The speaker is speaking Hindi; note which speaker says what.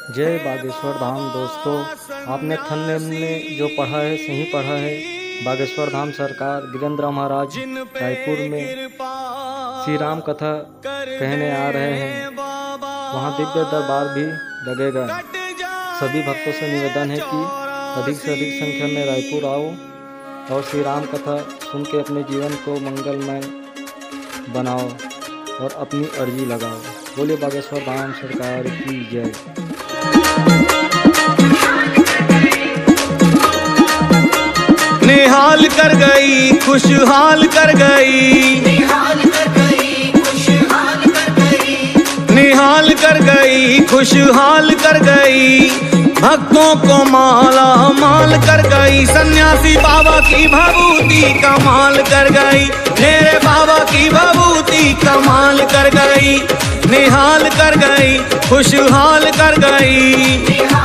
Speaker 1: जय बागेश्वर धाम। दोस्तों, आपने थंबनेल में जो पढ़ा है सही पढ़ा है। बागेश्वर धाम सरकार गिरिंद्र महाराज रायपुर में श्री राम कथा कहने आ रहे हैं। वहाँ दिव्य दरबार भी लगेगा। सभी भक्तों से निवेदन है कि अधिक से अधिक संख्या में रायपुर आओ और श्री राम कथा सुन के अपने जीवन को मंगलमय बनाओ और अपनी अर्जी लगाओ। बोले बागेश्वर धाम सरकार की जय।
Speaker 2: निहाल कर गई खुशहाल कर गई, निहाल कर गई खुशहाल कर गई, निहाल कर गई खुशहाल कर गई, भक्तों को माला माल कर गई। सन्यासी बाबा की भभूति कमाल कर गई, मेरे बाबा की भभूति कमाल कर गई। निहाल कर गई खुशहाल कर गई।